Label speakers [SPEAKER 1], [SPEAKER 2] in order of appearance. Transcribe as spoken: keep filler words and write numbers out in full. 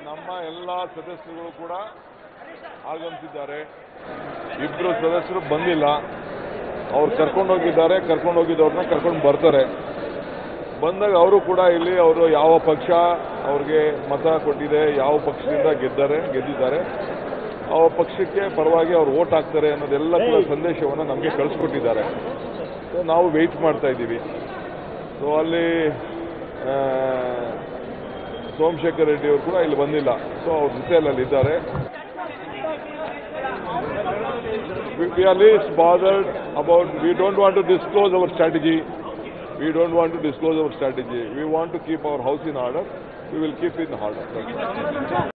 [SPEAKER 1] ನಮ್ಮ ಎಲ್ಲ ಸದಸ್ಯರುಗಳು ಕೂಡ ಆಗಮಿಸಿದ್ದಾರೆ. ಇಬ್ಬರು ಸದಸ್ಯರು ಬಂದಿಲ್ಲ. ಅವ್ರು ಕರ್ಕೊಂಡು ಹೋಗಿದ್ದಾರೆ. ಕರ್ಕೊಂಡು ಹೋಗಿದ್ದವ್ರನ್ನ ಕರ್ಕೊಂಡು ಬರ್ತಾರೆ. ಬಂದಾಗ ಅವರು ಕೂಡ ಇಲ್ಲಿ ಅವರು ಯಾವ ಪಕ್ಷ ಅವ್ರಿಗೆ ಮತ ಕೊಟ್ಟಿದೆ, ಯಾವ ಪಕ್ಷದಿಂದ ಗೆದ್ದಾರೆ ಗೆದ್ದಿದ್ದಾರೆ, ಆ ಪಕ್ಷಕ್ಕೆ ಪರವಾಗಿ ಅವ್ರು ವೋಟ್ ಹಾಕ್ತಾರೆ ಅನ್ನೋದೆಲ್ಲ ಕೂಡ ಸಂದೇಶವನ್ನು ನಮಗೆ ಕಳಿಸ್ಕೊಟ್ಟಿದ್ದಾರೆ. ಸೊ ನಾವು ವೆಯ್ಟ್ ಮಾಡ್ತಾ ಇದ್ದೀವಿ. ಸೊ ಅಲ್ಲಿ ಸೋಮಶೇಖರ್ ರೆಡ್ಡಿ ಅವರು ಕೂಡ ಇಲ್ಲಿ ಬಂದಿಲ್ಲ. ಸೊ ಅವ್ರ ಜೊತೆಯಲ್ಲಿ ಇದ್ದಾರೆ. We are least bothered about, we don't want to disclose our strategy. We don't want to disclose our strategy. We want to keep our house in order. We will keep it in order.